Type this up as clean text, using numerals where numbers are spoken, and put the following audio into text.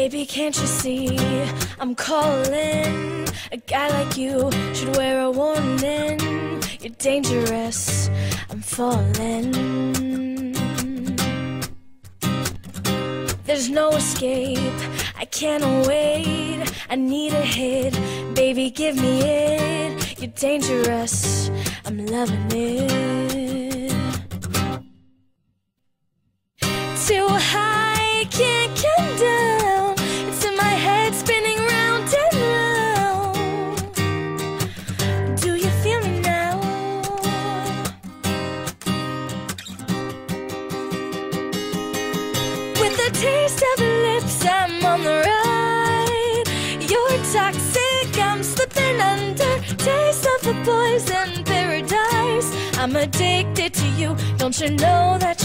Baby, can't you see I'm calling? A guy like you should wear a warning. You're dangerous, I'm falling. There's no escape, I can't wait. I need a hit, baby, give me it. You're dangerous, I'm loving it. Too high, can't come down. It's in my head, spinning round and round. Do you feel me now? With the taste of your lips, I'm on the ride. You're toxic, I'm slipping under. Taste of a poison paradise. I'm addicted to you, don't you know that